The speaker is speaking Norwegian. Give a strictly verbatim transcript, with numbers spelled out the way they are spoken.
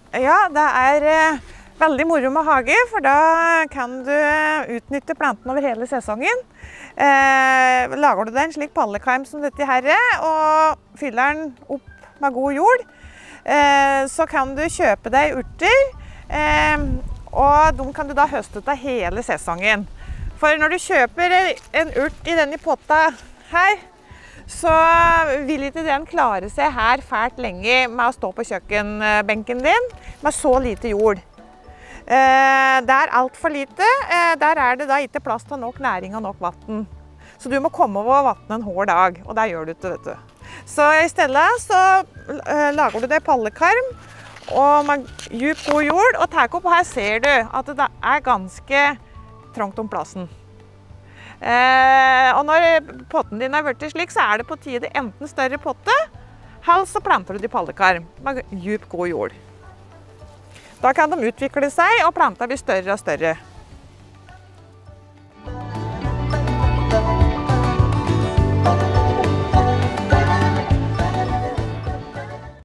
Ja, det er eh, veldig moro med hage, for da kan du utnytte planten over hele sesongen. Eh, lager du deg en slik pallekarm som dette her, og fyller den opp med god jord, eh, så kan du kjøpe deg urter, eh, og de kan du da høste av hele sesongen. For når du kjøper en urt i denne potta her, så vil ikke den klare seg her fælt lenge med å stå på kjøkkenbenken din med så lite jord. Eh, det er alt for lite. Eh, der er det da ikke plass til nok næring og nok vatten. Så du må komme over vatten en hver dag, og det gjør du ikke, vet du. Så i stedet så eh, lager du deg pallekarm og med djup god jord, og tar opp, og her ser du at det er ganske trangt om plassen. Eh, og når potten din er blitt slik, så er det på tide enten større potte, eller så planter du de pallekarm med djup god jord. Da kan de utvikle seg, og planta blir større og større. Thank you.